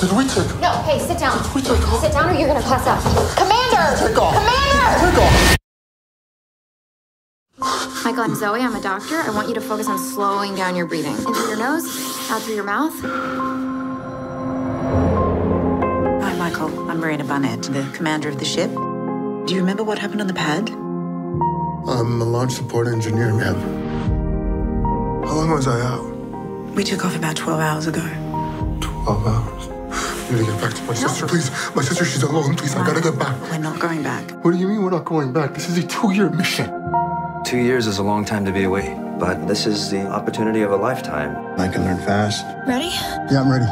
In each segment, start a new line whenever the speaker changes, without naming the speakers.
Did we take off?
No, hey, sit down.
Did we take off?
Sit down or you're gonna pass out. Commander!
Take off.
Commander!
Take off.
Michael, I'm Zoe. I'm a doctor. I want you to focus on slowing down your breathing. In through your nose, out through your mouth.
Hi, Michael. I'm Marina Barnett, the commander of the ship. Do you remember what happened on the pad?
I'm a launch support engineer, ma'am. How long was I out?
We took off about 12 hours ago.
12 hours. I need to get back to my sister, please. My sister, she's alone. Please, I gotta get back.
We're not going back.
What do you mean we're not going back? This is a 2-year mission.
2 years is a long time to be away, but this is the opportunity of a lifetime.
I can learn fast.
Ready?
Yeah, I'm ready.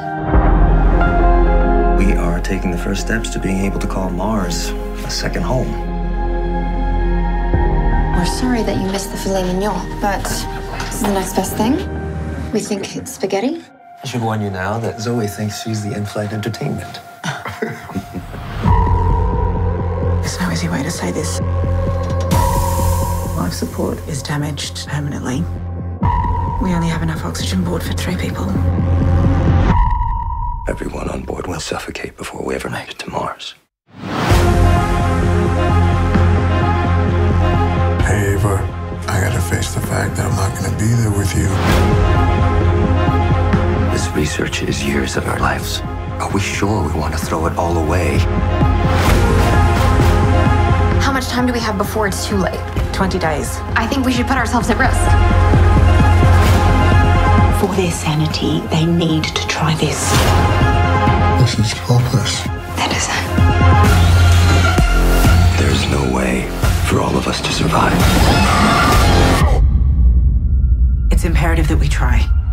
We are taking the first steps to being able to call Mars a second home.
We're sorry that you missed the filet mignon, but this is the next best thing. We think it's spaghetti.
I should warn you now that Zoe thinks she's the in-flight entertainment.
There's no easy way to say this. Life support is damaged permanently. We only have enough oxygen aboard for 3 people.
Everyone on board will suffocate before we ever make it to Mars.
Hey, Ava, I gotta face the fact that I'm not gonna be there with you.
This research is years of our lives. Are we sure we want to throw it all away?
How much time do we have before it's too late?
20 days.
I think we should put ourselves at risk.
For their sanity, they need to try this.
This is hopeless.
That is
There's no way for all of us to survive.
It's imperative that we try.